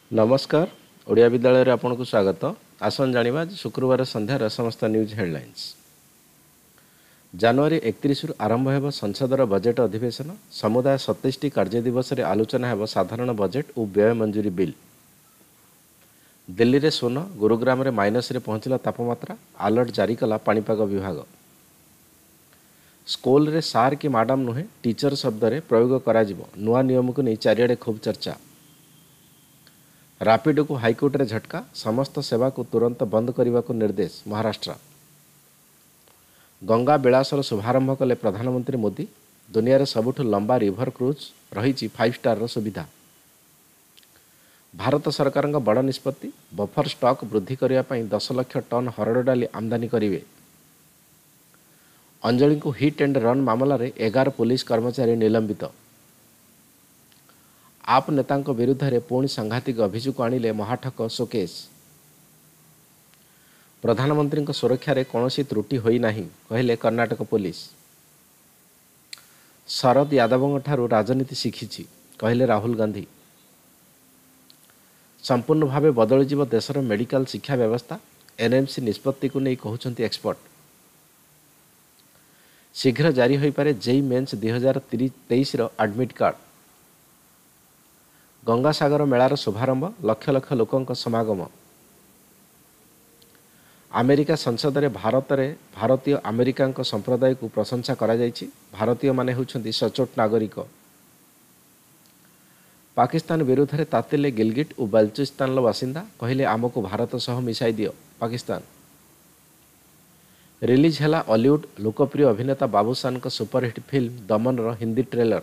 नमस्कार ओडिया विद्यालय रे आपन को स्वागत। आसन जानिबा शुक्रवार संध्यार समस्त न्यूज हेडलाइंस। जनवरी 31 रु आरंभ हेब संसदर बजेट अधिवेशन। समुदाय 27 कार्य दिवस रे आलोचना हेब साधारण बजेट और व्यय मंजूरी बिल। दिल्ली रे सोन गुरुग्राम रे माइनस रे पहुंचला तापमात्रा। अलर्ट जारी कला पाणीपाग विभाग। स्कूल रे सार कि मैडम नुहे टीचर शब्द रे प्रयोग करा जिवो। नुआ नियम को नहीं चारिआडे खूब चर्चा। रापिड को हाईकोर्ट रे झटका। समस्त सेवा को तुरंत बंद करने को निर्देश महाराष्ट्र। गंगा बेलासर शुभारंभ कले प्रधानमंत्री मोदी। दुनिया रे सबुठ लंबा रिभर क्रूज रही 5 स्टार सुविधा। भारत सरकार बड़ निष्पत्ति। बफर स्टॉक वृद्धि करने 10 लाख टन हरड़ डाली आमदानी करेंगे। अंजलि को हिट एंड रन मामला रे 11 पुलिस कर्मचारी निलंबित। आप नेता विरुद्ध रे पुणी सांघातिक अभियोग आनिले महाठक शोकेश। प्रधानमंत्री सुरक्षा रे कौनसी त्रुटि होई नाही कहले कर्नाटक पुलिस। शरद यादव ठारू राजनीति शिखिछि कहले राहुल गांधी। संपूर्ण भावे बदल जीव देशर मेडिकल शिक्षा व्यवस्था। एनएमसी निष्पत्ति को नहीं कहउछंती एक्सपर्ट। शीघ्र जारी होई पारे जेई मेंस 2023 रो एडमिट कार्ड। गंगासागर मेलार शुभारंभ। लक्ष लक्ष लोकंक समागम। अमेरिका संसद रे भारतीय अमेरिका संप्रदाय को प्रशंसा करा जायछि। भारतीय माने होउछंती सचोट नागरिक। पाकिस्तान विरुद्ध रे तातिले गिलगिट और बलूचिस्तान बासिंदा कहले आमको भारत सह मिसाई दियो पाकिस्तान। रिलीज हैला हॉलीवुड लोकप्रिय अभिनेता बाबूशान का सुपरहिट फिल्म दमन रो हिंदी ट्रेलर।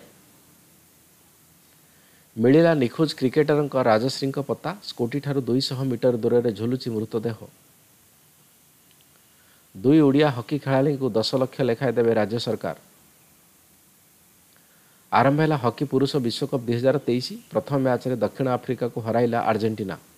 मिलिला निखोज क्रिकेटर राजश्री पत्ता। स्कूटी ठारू 200 मीटर दूर में झुलुची मृतदेह। 2 ओडिया हॉकी खेलाड़ी को 10 लाख लेखाएं देवे राज्य सरकार। आरंभ है हॉकी पुरुष विश्वकप 2023। प्रथम मैच रे दक्षिण आफ्रिका को हराइला अर्जेंटीना।